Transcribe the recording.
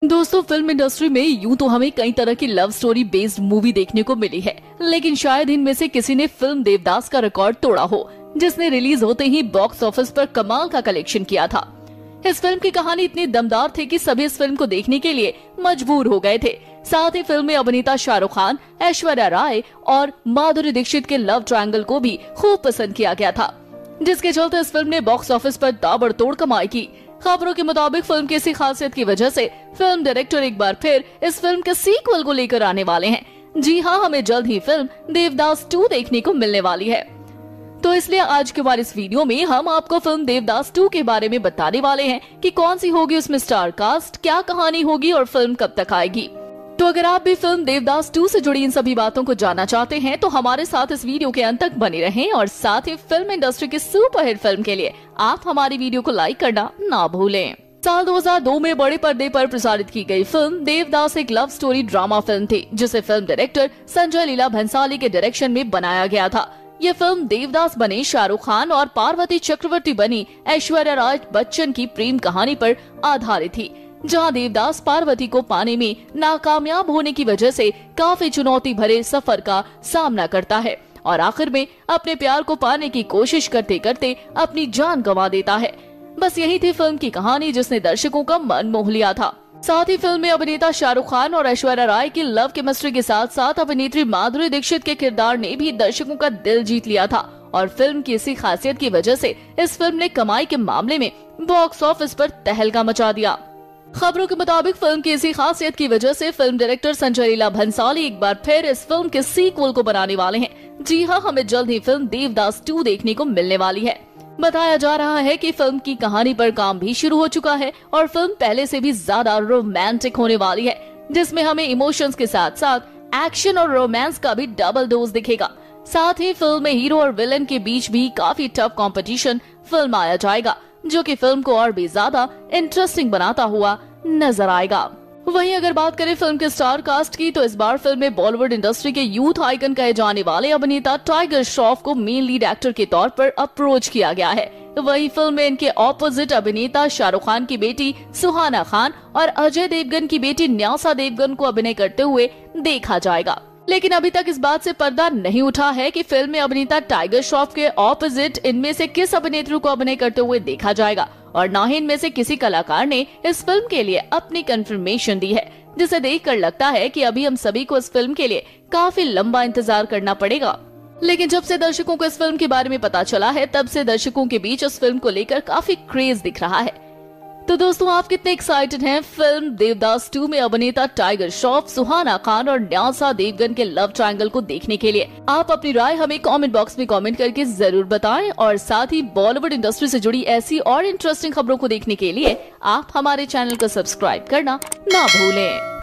दोस्तों, film industry में यूं तो हमें कई तरह की लव स्टोरी बेस्ड मूवी देखने को मिली है, लेकिन शायद इनमें से किसी ने फिल्म देवदास का रिकॉर्ड तोड़ा हो, जिसने रिलीज होते ही बॉक्स ऑफिस पर कमाल का कलेक्शन किया था। इस फिल्म की कहानी इतनी दमदार थी कि सभी इस फिल्म को देखने के लिए मजबूर हो गए थे। साथ ही फिल्म में अभिनेता शाहरुख खान, ऐश्वर्या राय और माधुरी दीक्षित के लव ट्रायंगल को भी खूब पसंद किया गया था, जिसके चलते इस फिल्म ने बॉक्स ऑफिस पर ताबड़तोड़ कमाई की। खबरों के मुताबिक फिल्म की इसी खासियत की वजह से फिल्म डायरेक्टर एक बार फिर इस फिल्म के सीक्वल को लेकर आने वाले हैं। जी हाँ, हमें जल्द ही फिल्म देवदास 2 देखने को मिलने वाली है। तो इसलिए आज के बाद इस वीडियो में हम आपको फिल्म देवदास 2 के बारे में बताने वाले हैं कि कौन सी होगी उसमें स्टार कास्ट, क्या कहानी होगी और फिल्म कब तक आएगी। तो अगर आप भी फिल्म देवदास 2 से जुड़ी इन सभी बातों को जानना चाहते हैं तो हमारे साथ इस वीडियो के अंत तक बने रहें और साथ ही फिल्म इंडस्ट्री की सुपरहिट फिल्म के लिए आप हमारी वीडियो को लाइक करना ना भूलें। साल 2002 में बड़े पर्दे पर प्रसारित की गई फिल्म देवदास एक लव स्टोरी ड्रामा फिल्म थी, जिसे फिल्म डायरेक्टर संजय लीला भंसाली के डायरेक्शन में बनाया गया था। ये फिल्म देवदास बने शाहरुख खान और पार्वती चक्रवर्ती बनी ऐश्वर्या राय बच्चन की प्रेम कहानी पर आधारित थी, जहां देवदास पार्वती को पाने में नाकामयाब होने की वजह से काफी चुनौती भरे सफर का सामना करता है और आखिर में अपने प्यार को पाने की कोशिश करते करते अपनी जान गंवा देता है। बस यही थी फिल्म की कहानी, जिसने दर्शकों का मन मोह लिया था। साथ ही फिल्म में अभिनेता शाहरुख खान और ऐश्वर्या राय की लव केमिस्ट्री के साथ साथ अभिनेत्री माधुरी दीक्षित के किरदार ने भी दर्शकों का दिल जीत लिया था और फिल्म की इसी खासियत की वजह से इस फिल्म ने कमाई के मामले में बॉक्स ऑफिस पर तहलका मचा दिया। खबरों के मुताबिक फिल्म की इसी खासियत की वजह से फिल्म डायरेक्टर संजय लीला भंसाली एक बार फिर इस फिल्म के सीक्वल को बनाने वाले हैं। जी हाँ, हमें जल्द ही फिल्म देवदास 2 देखने को मिलने वाली है। बताया जा रहा है कि फिल्म की कहानी पर काम भी शुरू हो चुका है और फिल्म पहले से भी ज्यादा रोमांटिक होने वाली है, जिसमें हमें इमोशंस के साथ साथ एक्शन और रोमांस का भी डबल डोज दिखेगा। साथ ही फिल्म में हीरो और विलेन के बीच भी काफी टफ कंपटीशन फिल्म आया जाएगा, जो कि फिल्म को और भी ज्यादा इंटरेस्टिंग बनाता हुआ नजर आएगा। वहीं अगर बात करें फिल्म के स्टार कास्ट की, तो इस बार फिल्म में बॉलीवुड इंडस्ट्री के यूथ आइकन कहे जाने वाले अभिनेता टाइगर श्रॉफ को मेन लीड एक्टर के तौर पर अप्रोच किया गया है। वहीं फिल्म में इनके ऑपोजिट अभिनेता शाहरुख खान की बेटी सुहाना खान और अजय देवगन की बेटी न्यासा देवगन को अभिनय करते हुए देखा जाएगा। लेकिन अभी तक इस बात से पर्दा नहीं उठा है कि फिल्म में अभिनेता टाइगर श्रॉफ के ऑपोजिट इनमें से किस अभिनेत्री को अभिनय करते हुए देखा जाएगा और न ही इनमें से किसी कलाकार ने इस फिल्म के लिए अपनी कंफर्मेशन दी है, जिसे देखकर लगता है कि अभी हम सभी को इस फिल्म के लिए काफी लंबा इंतजार करना पड़ेगा। लेकिन जब से दर्शकों को इस फिल्म के बारे में पता चला है, तब से दर्शकों के बीच इस फिल्म को लेकर काफी क्रेज दिख रहा है। तो दोस्तों, आप कितने एक्साइटेड हैं फिल्म देवदास 2 में अभिनेता टाइगर श्रॉफ, सुहाना खान और न्यासा देवगन के लव ट्रायंगल को देखने के लिए? आप अपनी राय हमें कमेंट बॉक्स में कमेंट करके जरूर बताएं और साथ ही बॉलीवुड इंडस्ट्री से जुड़ी ऐसी और इंटरेस्टिंग खबरों को देखने के लिए आप हमारे चैनल को सब्सक्राइब करना ना भूलें।